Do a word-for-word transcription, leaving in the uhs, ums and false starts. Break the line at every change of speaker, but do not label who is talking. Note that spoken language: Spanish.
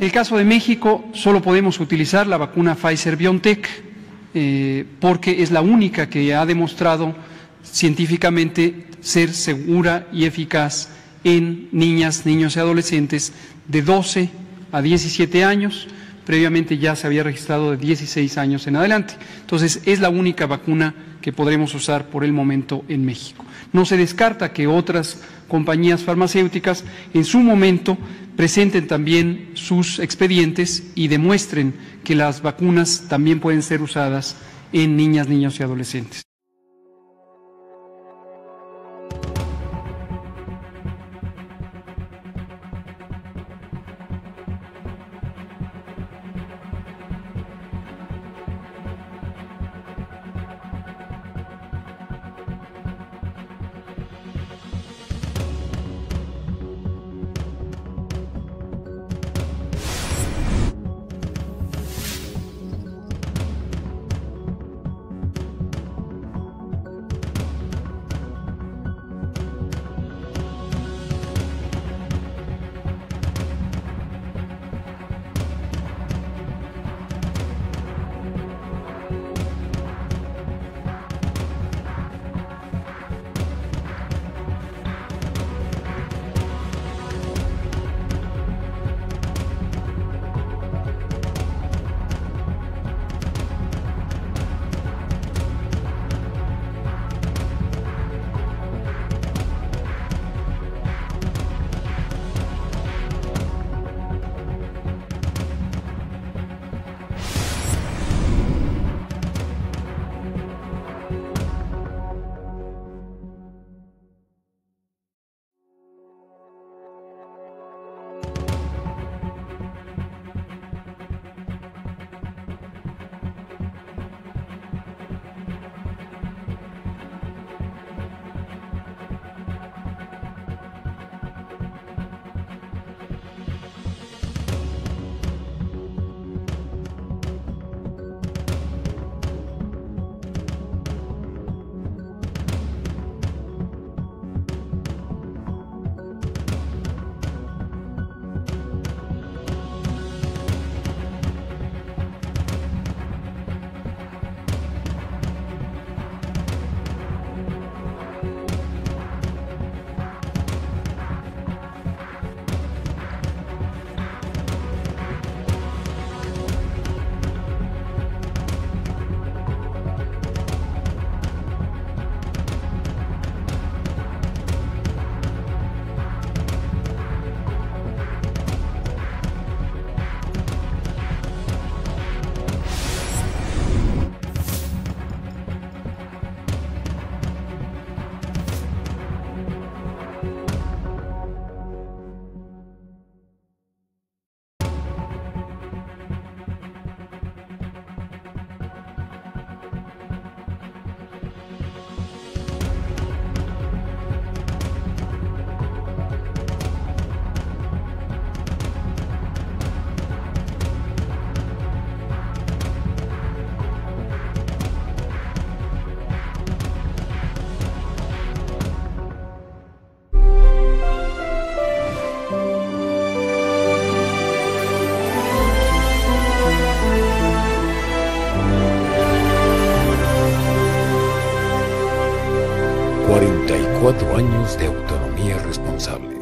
el caso de México, solo podemos utilizar la vacuna Pfizer-BioNTech, eh, porque es la única que ha demostrado científicamente ser segura y eficaz en niñas, niños y adolescentes de doce a diecisiete años. Previamente ya se había registrado de dieciséis años en adelante. Entonces, es la única vacuna que podremos usar por el momento en México. No se descarta que otras compañías farmacéuticas en su momento presenten también sus expedientes y demuestren que las vacunas también pueden ser usadas en niñas, niños y adolescentes.
cuarenta y cuatro años de autonomía responsable.